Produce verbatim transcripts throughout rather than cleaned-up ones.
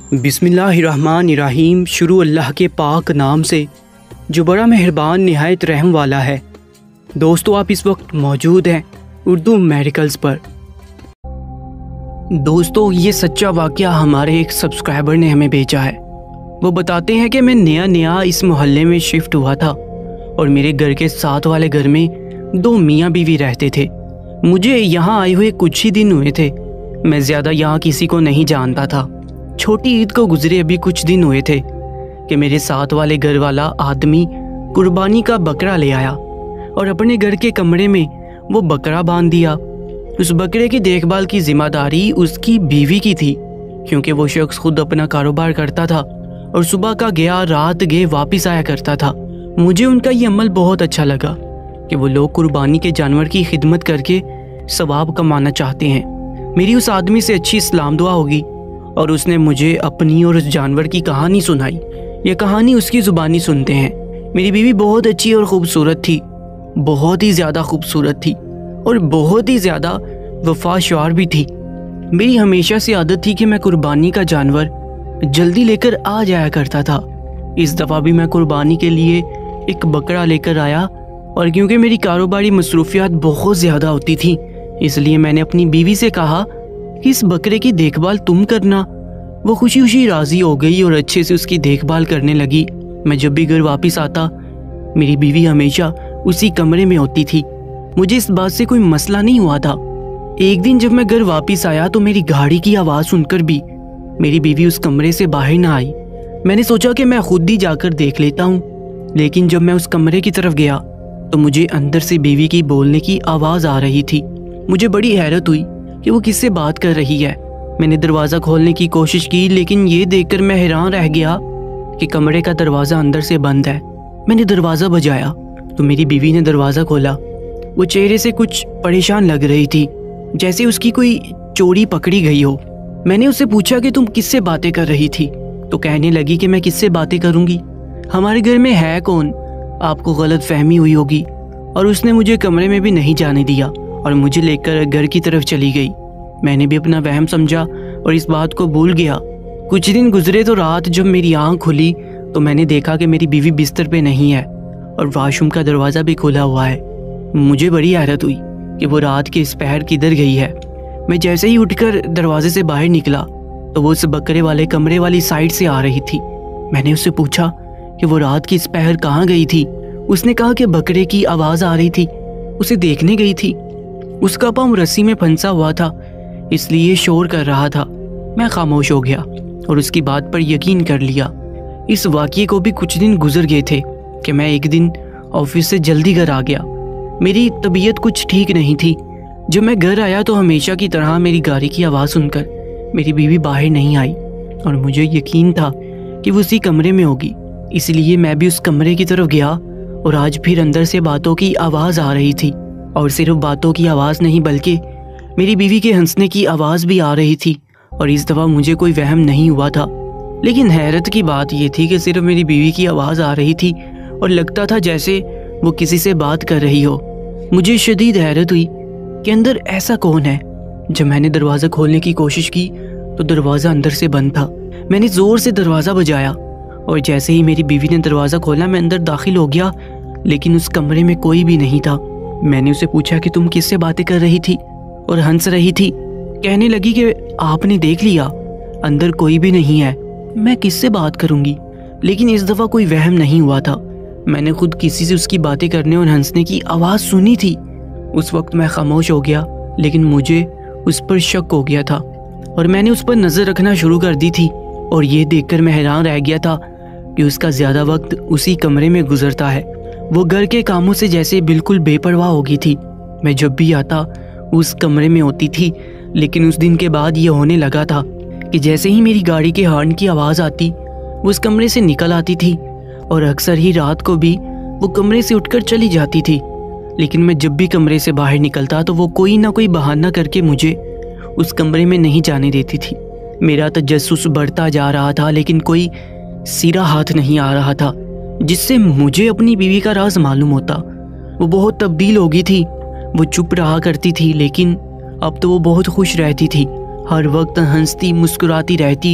बिस्मिल्लाहिर्रहमानिर्रहीम। शुरू अल्लाह के पाक नाम से जो बड़ा मेहरबान निहायत रहम वाला है। दोस्तों, आप इस वक्त मौजूद हैं उर्दू मेडिकल्स पर। दोस्तों, ये सच्चा वाक़या हमारे एक सब्सक्राइबर ने हमें भेजा है। वो बताते हैं कि मैं नया नया इस मोहल्ले में शिफ्ट हुआ था और मेरे घर के साथ वाले घर में दो मियाँ बीवी रहते थे। मुझे यहाँ आए हुए कुछ ही दिन हुए थे। मैं ज़्यादा यहाँ किसी को नहीं जानता था। छोटी ईद को गुजरे अभी कुछ दिन हुए थे कि मेरे साथ वाले घर वाला आदमी कुर्बानी का बकरा ले आया और अपने घर के कमरे में वो बकरा बांध दिया। उस बकरे की देखभाल की जिम्मेदारी उसकी बीवी की थी, क्योंकि वो शख्स खुद अपना कारोबार करता था और सुबह का गया रात गए वापस आया करता था। मुझे उनका ये अमल बहुत अच्छा लगा कि वो लोग कुर्बानी के जानवर की खिदमत करके सवाब कमाना चाहते हैं। मेरी उस आदमी से अच्छी इस्लाम दुआ होगी और उसने मुझे अपनी और उस जानवर की कहानी सुनाई। ये कहानी उसकी ज़ुबानी सुनते हैं। मेरी बीवी बहुत अच्छी और ख़ूबसूरत थी, बहुत ही ज़्यादा खूबसूरत थी और बहुत ही ज़्यादा वफादार भी थी। मेरी हमेशा से आदत थी कि मैं कुर्बानी का जानवर जल्दी लेकर आ जाया करता था। इस दफ़ा भी मैं कुर्बानी के लिए एक बकरा लेकर आया और क्योंकि मेरी कारोबारी मसरूफियात बहुत ज़्यादा होती थी, इसलिए मैंने अपनी बीवी से कहा कि इस बकरे की देखभाल तुम करना। वो खुशी खुशी राज़ी हो गई और अच्छे से उसकी देखभाल करने लगी। मैं जब भी घर वापस आता, मेरी बीवी हमेशा उसी कमरे में होती थी। मुझे इस बात से कोई मसला नहीं हुआ था। एक दिन जब मैं घर वापस आया तो मेरी गाड़ी की आवाज़ सुनकर भी मेरी बीवी उस कमरे से बाहर ना आई। मैंने सोचा कि मैं खुद ही जाकर देख लेता हूँ, लेकिन जब मैं उस कमरे की तरफ गया तो मुझे अंदर से बीवी की बोलने की आवाज़ आ रही थी। मुझे बड़ी हैरत हुई कि वो किससे बात कर रही है। मैंने दरवाज़ा खोलने की कोशिश की, लेकिन ये देखकर मैं हैरान रह गया कि कमरे का दरवाज़ा अंदर से बंद है। मैंने दरवाज़ा बजाया तो मेरी बीवी ने दरवाज़ा खोला। वो चेहरे से कुछ परेशान लग रही थी, जैसे उसकी कोई चोरी पकड़ी गई हो। मैंने उससे पूछा कि तुम किससे बातें कर रही थी, तो कहने लगी कि मैं किससे बातें करूँगी, हमारे घर में है कौन, आपको गलत फहमी हुई होगी। और उसने मुझे कमरे में भी नहीं जाने दिया और मुझे लेकर घर की तरफ चली गई। मैंने भी अपना वहम समझा और इस बात को भूल गया। कुछ दिन गुजरे तो रात जब मेरी आँख खुली तो मैंने देखा कि मेरी बीवी बिस्तर पे नहीं है और वाशरूम का दरवाज़ा भी खुला हुआ है। मुझे बड़ी हैरत हुई कि वो रात के इस पहर किधर गई है। मैं जैसे ही उठकर दरवाजे से बाहर निकला तो वो उस बकरे वाले कमरे वाली साइड से आ रही थी। मैंने उससे पूछा कि वो रात की इस पहर कहाँ गई थी। उसने कहा कि बकरे की आवाज़ आ रही थी, उसे देखने गई थी। उसका पाँव रस्सी में फंसा हुआ था, इसलिए शोर कर रहा था। मैं खामोश हो गया और उसकी बात पर यकीन कर लिया। इस वाक़ये को भी कुछ दिन गुजर गए थे कि मैं एक दिन ऑफिस से जल्दी घर आ गया। मेरी तबीयत कुछ ठीक नहीं थी। जब मैं घर आया तो हमेशा की तरह मेरी गाड़ी की आवाज़ सुनकर मेरी बीवी बाहर नहीं आई और मुझे यकीन था कि वो उसी कमरे में होगी, इसलिए मैं भी उस कमरे की तरफ गया और आज फिर अंदर से बातों की आवाज़ आ रही थी। और सिर्फ बातों की आवाज़ नहीं बल्कि मेरी बीवी के हंसने की आवाज़ भी आ रही थी। और इस दफ़ा मुझे कोई वहम नहीं हुआ था। लेकिन हैरत की बात यह थी कि सिर्फ मेरी बीवी की आवाज़ आ रही थी और लगता था जैसे वो किसी से बात कर रही हो। मुझे शदीद हैरत हुई कि अंदर ऐसा कौन है। जब मैंने दरवाज़ा खोलने की कोशिश की तो दरवाज़ा अंदर से बंद था। मैंने ज़ोर से दरवाज़ा बजाया और जैसे ही मेरी बीवी ने दरवाज़ा खोला मैं अंदर दाखिल हो गया, लेकिन उस कमरे में कोई भी नहीं था। मैंने उसे पूछा कि तुम किससे बातें कर रही थी और हंस रही थी। कहने लगी कि आपने देख लिया, अंदर कोई भी नहीं है, मैं किससे बात करूंगी। लेकिन इस दफ़ा कोई वहम नहीं हुआ था। मैंने खुद किसी से उसकी बातें करने और हंसने की आवाज़ सुनी थी। उस वक्त मैं खामोश हो गया, लेकिन मुझे उस पर शक हो गया था और मैंने उस पर नज़र रखना शुरू कर दी थी। और ये देखकर मैं हैरान रह गया था कि उसका ज़्यादा वक्त उसी कमरे में गुजरता है। वो घर के कामों से जैसे बिल्कुल बेपरवाह हो गई थी। मैं जब भी आता उस कमरे में होती थी, लेकिन उस दिन के बाद ये होने लगा था कि जैसे ही मेरी गाड़ी के हॉर्न की आवाज़ आती वो उस कमरे से निकल आती थी और अक्सर ही रात को भी वो कमरे से उठकर चली जाती थी। लेकिन मैं जब भी कमरे से बाहर निकलता तो वो कोई ना कोई बहाना करके मुझे उस कमरे में नहीं जाने देती थी। मेरा तजस्सुस बढ़ता जा रहा था, लेकिन कोई सिरा हाथ नहीं आ रहा था जिससे मुझे अपनी बीवी का राज मालूम होता। वो बहुत तब्दील हो गई थी। वो चुप रहा करती थी, लेकिन अब तो वो बहुत खुश रहती थी। हर वक्त हंसती मुस्कुराती रहती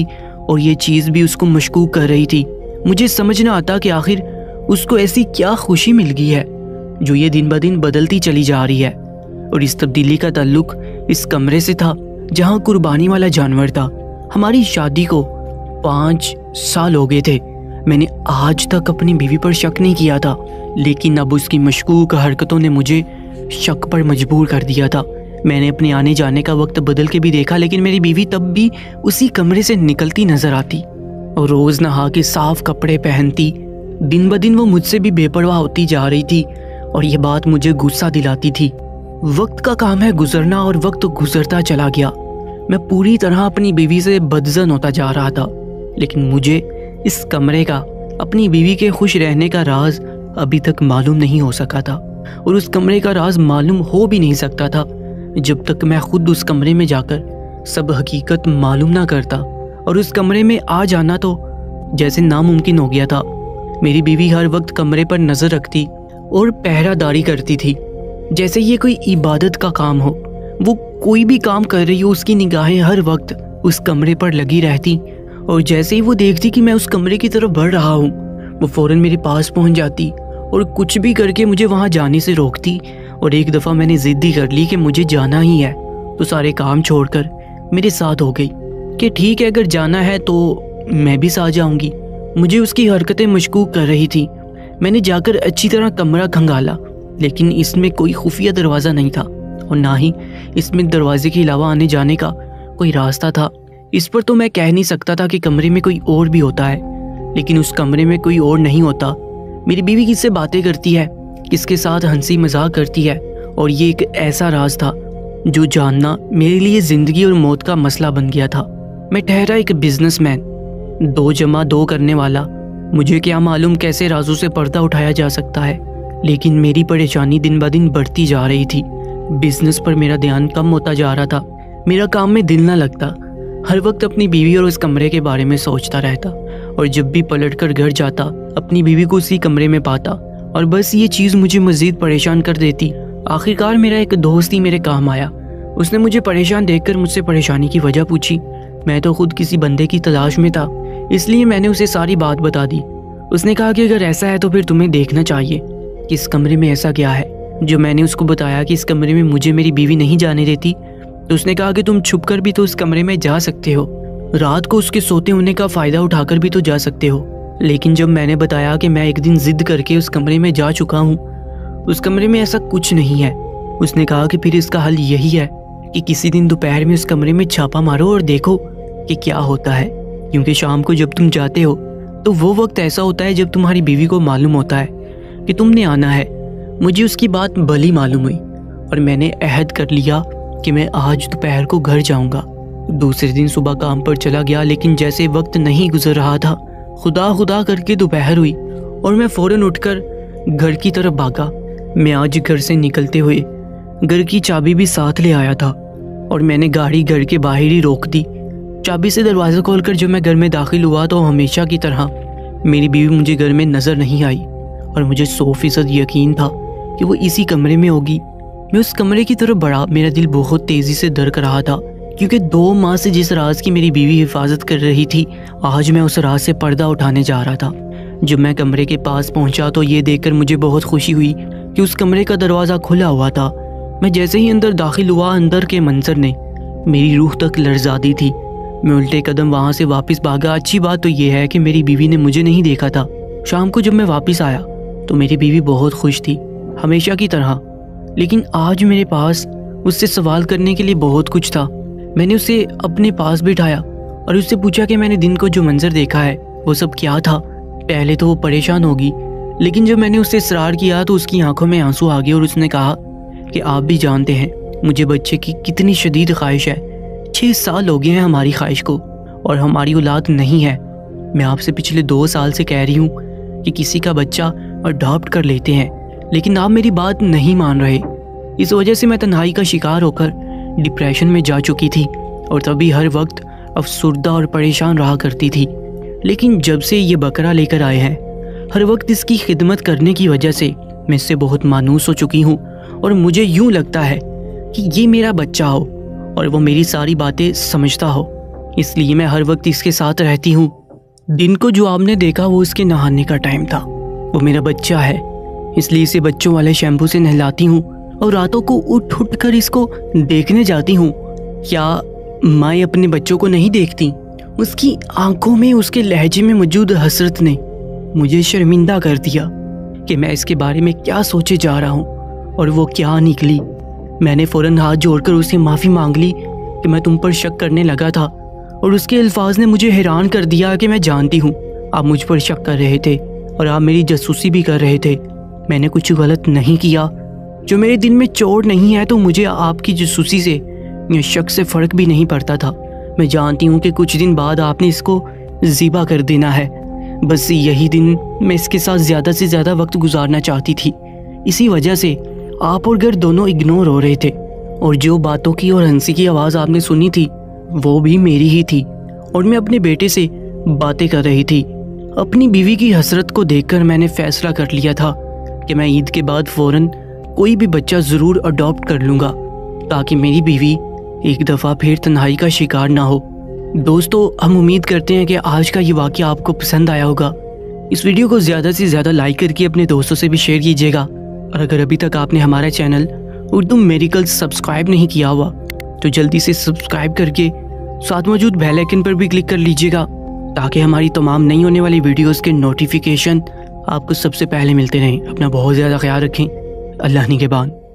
اور یہ چیز بھی اس کو مشکوک کر رہی تھی۔ مجھے سمجھ نہ آتا کہ آخر اس کو ایسی کیا خوشی مل گئی ہے جو یہ دن بہ دن بدلتی چلی جا رہی ہے۔ اور اس تبدیلی کا تعلق اس کمرے سے تھا جہاں قربانی والا جانور تھا۔ ہماری شادی کو پانچ سال ہو گئے تھے۔ میں نے آج تک اپنی بیوی پر شک نہیں کیا تھا، لیکن اب اس کی مشکوک حرکتوں نے مجھے شک پر مجبور کر دیا تھا۔ میں نے اپنے آنے جانے کا وقت بدل کے بھی دیکھا، لیکن میری بیوی تب بھی اسی کمرے سے نکلتی نظر آتی اور روز نہا کے صاف کپڑے پہنتی۔ دن بہ دن وہ مجھ سے بھی بے پرواہ ہوتی جا رہی تھی اور یہ بات مجھے غصہ دلاتی تھی۔ وقت کا کام ہے گزرنا، اور وقت گزرتا چلا گیا۔ میں پوری طرح اپنی بیوی سے بدظن ہوتا جا رہا تھا، لیکن مجھے اس کمرے کا، اپنی بیوی کے خوش رہنے کا راز ابھی تک معلوم نہیں ہو سکا تھا، اور اس کمرے کا راز معلوم ہو بھی نہیں سکتا تھا جب تک میں خود اس کمرے میں جا کر سب حقیقت معلوم نہ کرتا۔ اور اس کمرے میں آ جانا تو جیسے ناممکن ہو گیا تھا۔ میری بیوی ہر وقت کمرے پر نظر رکھتی اور پہرہ داری کرتی تھی، جیسے یہ کوئی عبادت کا کام ہو۔ وہ کوئی بھی کام کر رہی ہو، اس کی نگاہیں ہر وقت اس کمرے پر لگی رہتی، اور جیسے ہی وہ دیکھتی کہ میں اس کمرے کی طرف بڑھ رہا ہوں، وہ فوراً میرے پاس پہنچ جاتی اور کچھ بھی کر کے مجھے وہاں جانے سے روکتی۔ اور ایک دفعہ میں نے ضد ہی کر لی کہ مجھے جانا ہی ہے، تو سارے کام چھوڑ کر میرے ساتھ ہو گئی کہ ٹھیک ہے، اگر جانا ہے تو میں بھی ساتھ جاؤں گی۔ مجھے اس کی حرکتیں مشکوک کر رہی تھی۔ میں نے جا کر اچھی طرح کمرہ کھنگالا، لیکن اس میں کوئی خفیہ دروازہ نہیں تھا، اور نہ ہی اس میں دروازے کے علاوہ آنے جانے کا کوئی راستہ تھا۔ اس پر تو میں کہہ نہیں سکتا تھا کہ کمرے میں کوئی اور بھی ہوتا ہے، لیکن اس کمرے میں کوئی اور نہیں ہوتا۔ میری بیوی کس سے باتیں کرتی ہے، کس کے ساتھ ہنسی مذاق کرتی ہے، اور یہ ایک ایسا راز تھا جو جاننا میرے لیے زندگی اور موت کا مسئلہ بن گیا تھا۔ میں ٹھہرا ایک بزنس مین، دو جمع دو کرنے والا، مجھے کیا معلوم کیسے رازوں سے پردہ اٹھایا جا سکتا ہے، لیکن میری پریشانی دن بہ دن بڑھتی جا رہی تھی۔ بزنس پر میرا دھیان کم ہوتا جا رہا تھا، میرا کام میں دل نہ لگتا، ہر وقت اپنی بیوی اور اس کمرے کے بارے میں سوچتا رہتا، اور جب بھی پلٹ کر گھر جاتا اپنی بیوی کو اسی کمرے میں پاتا، اور بس یہ چیز مجھے مزید پریشان کر دیتی۔ آخرکار میرا ایک دوست ہی میرے کام آیا۔ اس نے مجھے پریشان دیکھ کر مجھ سے پریشانی کی وجہ پوچھی۔ میں تو خود کسی بندے کی تلاش میں تھا، اس لیے میں نے اسے ساری بات بتا دی۔ اس نے کہا کہ اگر ایسا ہے تو پھر تمہیں دیکھنا چاہیے کہ اس کمرے میں ایسا کیا ہے۔ جو میں نے اس کو بتایا کہ اس کمرے میں مجھے میری بیوی نہیں جانے دیتی، تو اس نے کہا کہ تم چھپ کر بھی تو اس کمرے میں جا سکتے ہو، رات کو اس کے سوتے ہونے کا فائدہ اٹھا کر بھی تو جا سکتے ہو۔ لیکن جب میں نے بتایا کہ میں ایک دن ضد کر کے اس کمرے میں جا چکا ہوں، اس کمرے میں ایسا کچھ نہیں ہے، اس نے کہا کہ پھر اس کا حل یہی ہے کہ کسی دن دوپہر میں اس کمرے میں چھاپا مارو اور دیکھو کہ کیا ہوتا ہے، کیونکہ شام کو جب تم جاتے ہو تو وہ وقت ایسا ہوتا ہے جب تمہاری بیوی کو معلوم ہوتا ہے کہ تم نے آنا ہے۔ مجھے اس کی بات بھلی معلوم ہوئی، اور میں نے عہد کر لیا کہ میں آج دوپہر کو گھر جاؤں گا۔ دوسرے دن صبح کام پر چلا گیا، لیکن جیسے وقت نہیں گزر رہا تھا، خدا خدا کر کے دوپہر ہوئی اور میں فوراً اٹھ کر گھر کی طرف بھاگا۔ میں آج گھر سے نکلتے ہوئے گھر کی چابی بھی ساتھ لے آیا تھا، اور میں نے گاڑی گھر کے باہر ہی روک دی۔ چابی سے دروازہ کھول کر جب میں گھر میں داخل ہوا تو ہمیشہ کی طرح میری بیوی مجھے گھر میں نظر نہیں آئی، اور مجھے سو فیصد یقین تھا کہ وہ اسی کمرے میں ہوگی۔ میں اس کمرے کی طرف بڑھا، میرا دل بہت تیزی سے دھڑک رہا تھا، کیونکہ دو ماہ سے جس راز کی میری بیوی حفاظت کر رہی تھی، آج میں اس راز سے پردہ اٹھانے جا رہا تھا۔ جب میں کمرے کے پاس پہنچا تو یہ دیکھ کر مجھے بہت خوشی ہوئی کہ اس کمرے کا دروازہ کھلا ہوا تھا۔ میں جیسے ہی اندر داخل ہوا، اندر کے منظر نے میری روح تک لرزا دی تھی۔ میں الٹے قدم وہاں سے واپس بھاگا۔ اچھی بات تو یہ ہے کہ میری بیوی نے مجھے نہیں دیکھا تھا۔ شام کو جب میں واپس آیا تو میری بیوی بہت خوش تھی، ہمیشہ کی طرح، لیکن آج میرے پاس اس سے سوال کرنے کے لیے بہت کچھ تھا۔ میں نے اسے اپنے پاس بٹھایا اور اس سے پوچھا کہ میں نے دن کو جو منظر دیکھا ہے وہ سب کیا تھا۔ پہلے تو وہ پریشان ہوگی، لیکن جب میں نے اس سے اصرار کیا تو اس کی آنکھوں میں آنسو آ گئے، اور اس نے کہا کہ آپ بھی جانتے ہیں مجھے بچے کی کتنی شدید خواہش ہے۔ چھ سال ہو گئے ہیں ہماری خواہش کو، اور ہماری اولاد نہیں ہے۔ میں آپ سے پچھلے دو سال سے کہہ رہی ہوں کہ کسی کا بچہ اڈاپٹ کر لیتے ہیں، لیکن آپ میری بات نہیں مان رہے۔ اس وجہ سے میں تنہائی کا شکار ہو کر ڈپریشن میں جا چکی تھی، اور تبھی ہر وقت افسردہ اور پریشان رہا کرتی تھی۔ لیکن جب سے یہ بکرا لے کر آئے ہیں، ہر وقت اس کی خدمت کرنے کی وجہ سے میں اس سے بہت مانوس ہو چکی ہوں، اور مجھے یوں لگتا ہے کہ یہ میرا بچہ ہو اور وہ میری ساری باتیں سمجھتا ہو۔ اس لیے میں ہر وقت اس کے ساتھ رہتی ہوں۔ دن کو جو آپ نے دیکھا وہ اس کے نہانے کا ٹائم تھا۔ وہ میرا بچہ ہے، اس لیے اسے بچوں والے شیمپو سے نہلاتی ہوں اور راتوں کو اٹھ اٹھ کر اس کو دیکھنے جاتی ہوں۔ کیا مائیں اپنے بچوں کو نہیں دیکھتی؟ اس کی آنکھوں میں، اس کے لہجے میں موجود حسرت نے مجھے شرمندہ کر دیا کہ میں اس کے بارے میں کیا سوچے جا رہا ہوں، اور وہ کیا نکلی۔ میں نے فوراً ہاتھ جوڑ کر اسے معافی مانگ لی کہ میں تم پر شک کرنے لگا تھا، اور اس کے الفاظ نے مجھے حیران کر دیا کہ میں جانتی ہوں آپ مجھ پر شک کر رہے تھے اور آپ میری جاسوسی بھی کر رہے تھے۔ میں نے کچھ غلط نہیں کیا۔ جو میرے دل میں چوٹ نہیں ہے تو مجھے آپ کی جاسوسی سے یا شک سے فرق بھی نہیں پڑتا تھا۔ میں جانتی ہوں کہ کچھ دن بعد آپ نے اس کو ذبح کر دینا ہے، بس یہی دن میں اس کے ساتھ زیادہ سے زیادہ وقت گزارنا چاہتی تھی۔ اسی وجہ سے آپ اور گھر دونوں اگنور ہو رہے تھے، اور جو باتوں کی اور ہنسی کی آواز آپ نے سنی تھی وہ بھی میری ہی تھی، اور میں اپنے بیٹے سے باتیں کر رہی تھی۔ اپنی بیوی کی حسرت کو دیکھ کر میں نے فیصلہ کر لیا تھا کہ میں عید کے بعد فوراً کوئی بھی بچہ ضرور اڈاپٹ کر لوں گا، تاکہ میری بیوی ایک دفعہ پھر تنہائی کا شکار نہ ہو۔ دوستو، ہم امید کرتے ہیں کہ آج کا یہ واقعہ آپ کو پسند آیا ہوگا۔ اس ویڈیو کو زیادہ سے زیادہ لائک کر کے اپنے دوستوں سے بھی شیئر کیجیے گا، اور اگر ابھی تک آپ نے ہمارا چینل اردو میریکلز سبسکرائب نہیں کیا ہوا تو جلدی سے سبسکرائب کر کے ساتھ موجود بیل آئیکن پر بھی کلک کر لیجیے گا، تاکہ ہماری تمام نئی ہونے والی ویڈیوز کے نوٹیفیکیشن آپ کو سب سے پہلے ملتے رہیں۔ اپنا بہت زیادہ خیال رکھیں۔ اللہ نگہبان۔